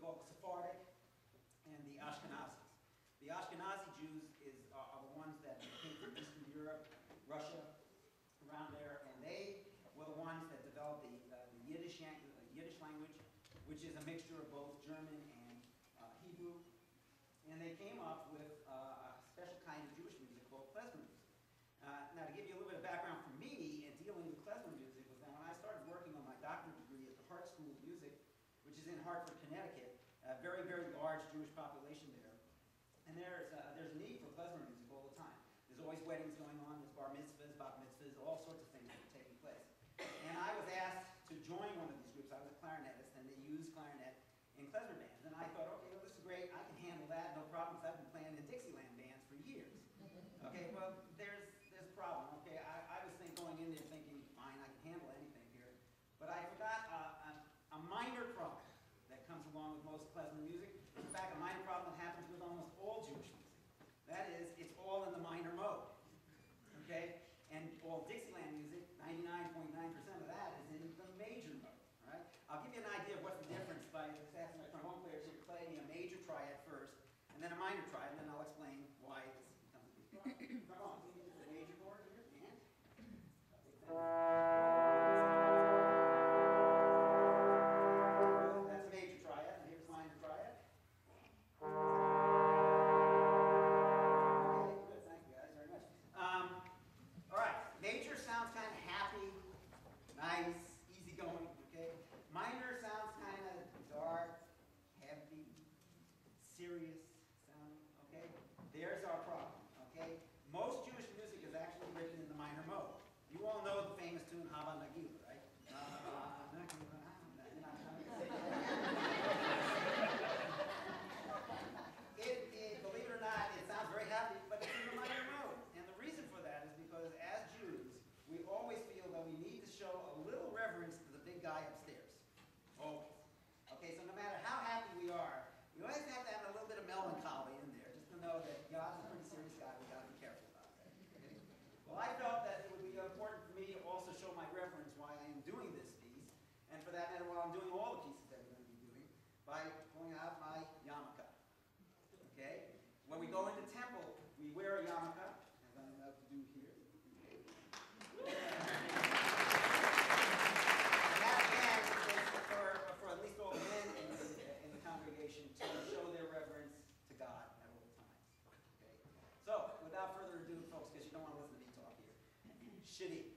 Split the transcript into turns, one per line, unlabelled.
call Sephardic and the Ashkenazis. The Ashkenazi Jews are the ones that came from Eastern Europe, Russia, around there, and they were the ones that developed the Yiddish language, which is a mixture of both German and Hebrew. And they came up with a special kind of Jewish music called klezmer music. Now, to give you a little bit of background from me in dealing with klezmer music was that when I started working on my doctorate degree at the Hart School of Music, which is in Hartford, Connecticut, a very, very large Jewish population there. And there's a need for klezmer music all the time. There's always weddings going on, there's bar mitzvahs, bat mitzvahs, all sorts of things that are taking place. And I was asked to join one of these groups. I was a clarinetist, and they used clarinet in klezmer bands. And I thought, okay, well, this is great. I can handle that, no problem, because I've been playing in Dixieland bands for years. Okay, well, there's a problem. Okay, I was going in there thinking, fine, I can handle anything here. But I forgot a minor problem that comes along with most klezmer music. In fact, a minor problem that happens with almost all Jewish music. That is, it's all in the minor mode. Okay? And all Dixieland music, 99.9% of that is in the major mode. All right? I'll give you an idea of what's the difference by just asking my trombone players to play me a major triad first, and then a minor triad, and then I'll explain why this becomes a big problem. Come on, can you get the major chord here? That's a major triad, and here's minor triad. Okay, good, thank you guys very much. All right, major sounds kind of happy, nice, easygoing, okay? Minor sounds kind of dark, heavy, serious sounding, okay? There's our problem, okay? Most Jewish music is actually written in the minor mode. You all know the famous tune Hava Nagila, right? Believe it or not, it sounds very happy, but it's in the minor mode. And the reason for that is because as Jews, we always feel that we need to show a little reverence to the big guy upstairs. Always. Okay, so no matter how happy we are, we always have to have a little bit of melancholy in there, just to know that God's a pretty serious guy. We've got to be careful about that. Okay? Well, I felt that it would be important for me to also show my reverence why I am doing this piece, and for that matter, while I'm doing all the pieces that we're going to be doing, by pulling out my yarmulke. Okay? When we go into temple, we wear a yarmulke, as I'm about to do here. And that, again, is for at least all the men in the congregation to show their reverence to God at all times. Okay? So, without further ado, folks, because you don't want to listen to me talk here, Shitty.